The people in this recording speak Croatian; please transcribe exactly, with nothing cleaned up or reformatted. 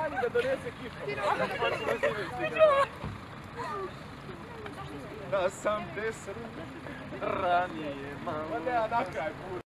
Stani da donese kipu. Da sam deset ranije malo. Ma ne, a na kraj budu.